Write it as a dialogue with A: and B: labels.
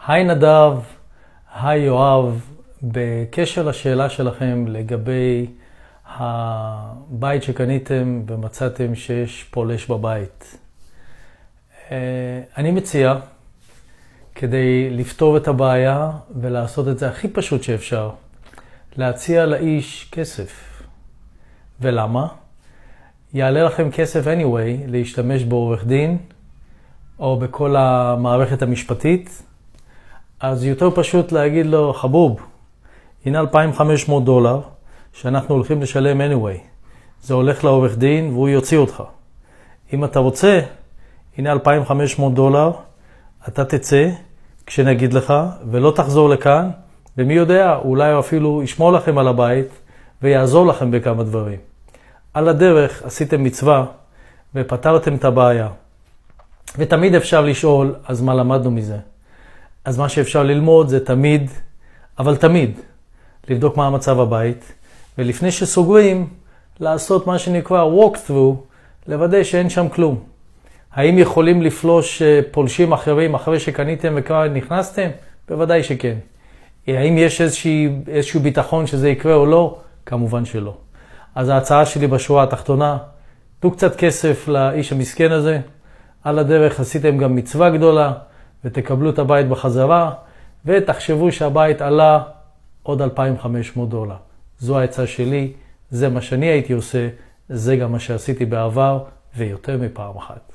A: היי נדב, היי יואב, בקשר לשאלה שלכם לגבי הבית שקניתם ומצאתם שיש פולש בבית. אני מציע, כדי לפתור את הבעיה ולעשות את זה הכי פשוט שאפשר, להציע לאיש כסף. ולמה? יעלה לכם כסף anyway להשתמש בעורך דין או בכל המערכת המשפטית, אז יותר פשוט להגיד לו, חבוב, הנה $2,500 שאנחנו הולכים לשלם anyway. זה הולך לעורך דין והוא יוציא אותך. אם אתה רוצה, הנה $2,500, אתה תצא כשנגיד לך ולא תחזור לכאן, ומי יודע, אולי הוא אפילו ישמור לכם על הבית ויעזור לכם בכמה דברים. על הדרך עשיתם מצווה ופתרתם את הבעיה. ותמיד אפשר לשאול, אז מה למדנו מזה? אז מה שאפשר ללמוד זה תמיד, אבל תמיד, לבדוק מה המצב הבית, ולפני שסוגרים, לעשות מה שנקרא walk through, לוודא שאין שם כלום. האם יכולים לפלוש פולשים אחרים אחרי שקניתם וכבר נכנסתם? בוודאי שכן. האם יש איזשהו ביטחון שזה יקרה או לא? כמובן שלא. אז ההצעה שלי בשורה התחתונה, תנו קצת כסף לאיש המסכן הזה, על הדרך עשיתם גם מצווה גדולה, ותקבלו את הבית בחזרה, ותחשבו שהבית עלה עוד $2,500. זו העצה שלי, זה מה שאני הייתי עושה, זה גם מה שעשיתי בעבר, ויותר מפעם אחת.